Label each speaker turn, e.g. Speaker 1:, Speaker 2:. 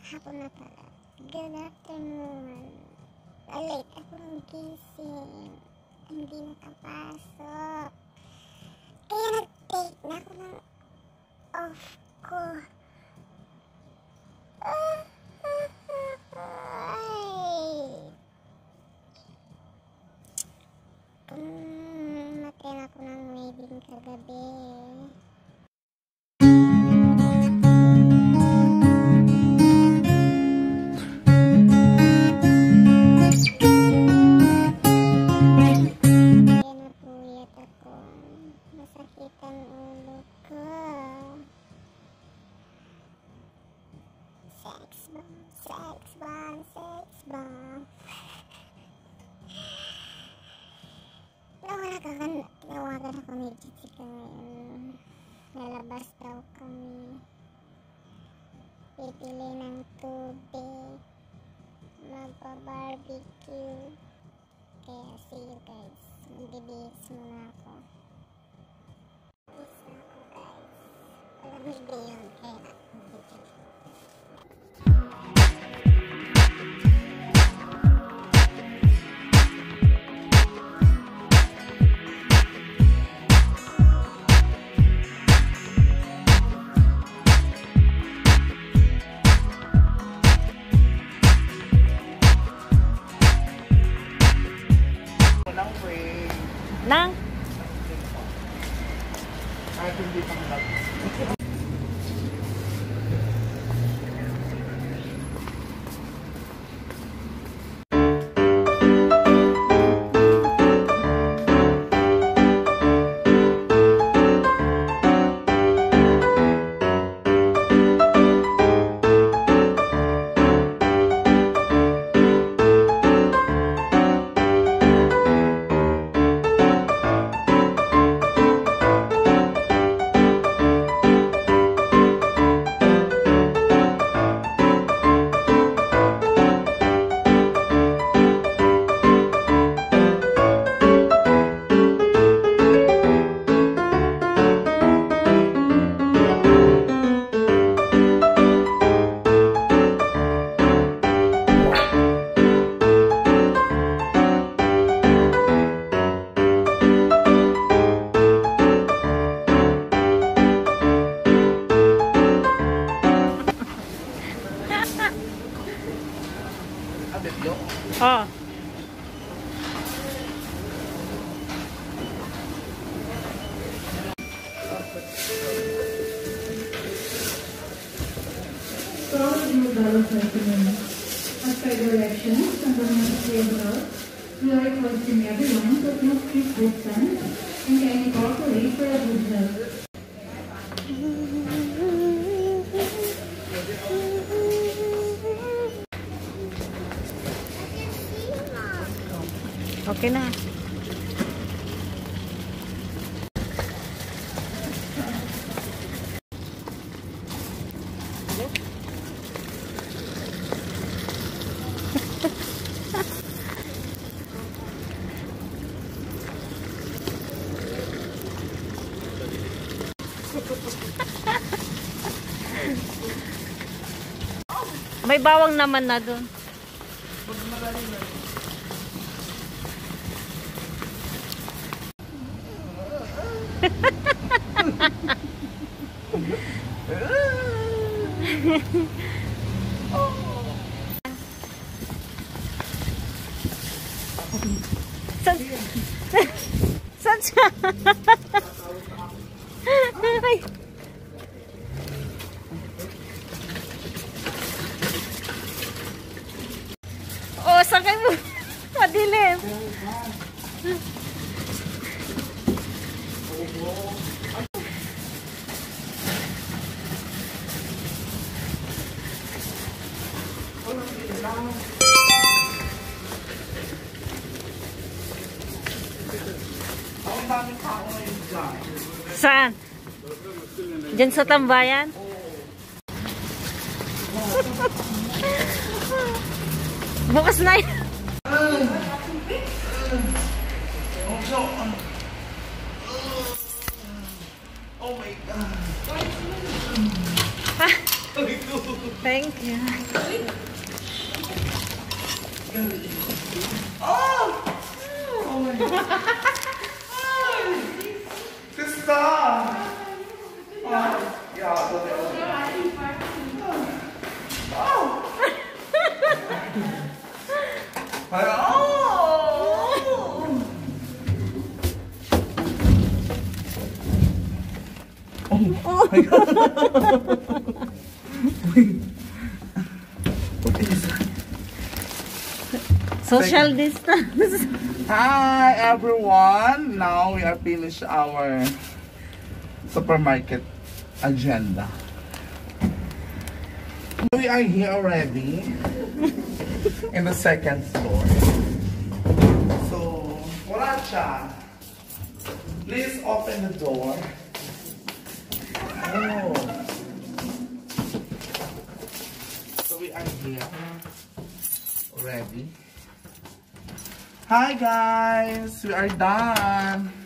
Speaker 1: Hapon na pala. Good afternoon. Late akong gising. Hindi nakapasok. Kaya nag-take na ako ng off ko. Natin ako ng wedding kagabi. Sex bomb. Nawagan ako ni Jessica ngayon. Lalabas daw kami. Pipili ng tubig. Magpa-barbecue. Kaya see you guys. Magbibihis muna ako. Peace na ako guys. Walang video yun. Kaya
Speaker 2: Nang?
Speaker 3: Kahit hindi pang lag.
Speaker 2: Oh.
Speaker 4: As per directions from the Ministry of Health, we are requesting everyone to please keep distance and kindly cooperate for a good health.
Speaker 2: Okay na. May bawang naman na doon. Saan siya? Oh, sakay mo. Madilim. Saan? Diyan sa tambayan? Bukas na yun. Oh my God. Thank you.
Speaker 3: Oh! Oh my God. Sister! Oh, yeah, oh! Oh my God. What is that?
Speaker 2: Social distance.
Speaker 3: Hi everyone! Now we are finished our supermarket agenda. We are here already in the second floor. So, Waracha, please open the door. Oh. So we are here already. Hi guys, we are done.